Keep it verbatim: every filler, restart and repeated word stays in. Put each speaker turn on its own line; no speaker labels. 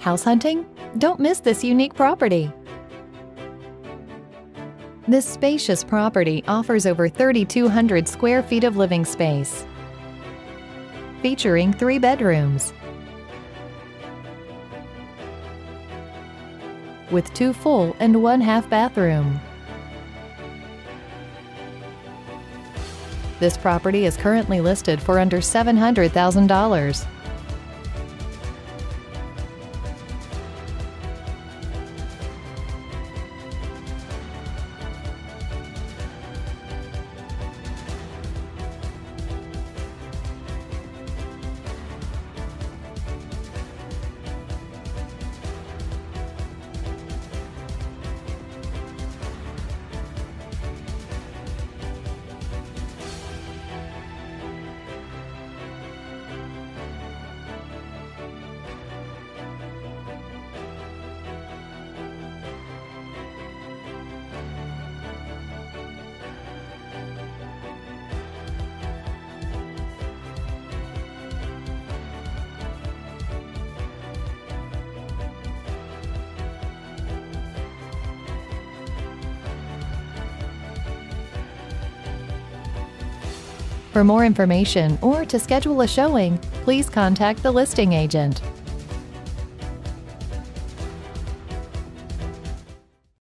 House hunting? Don't miss this unique property. This spacious property offers over three thousand two hundred square feet of living space, featuring three bedrooms with two full and one half bathroom. This property is currently listed for under seven hundred thousand dollars. For more information or to schedule a showing, please contact the listing agent.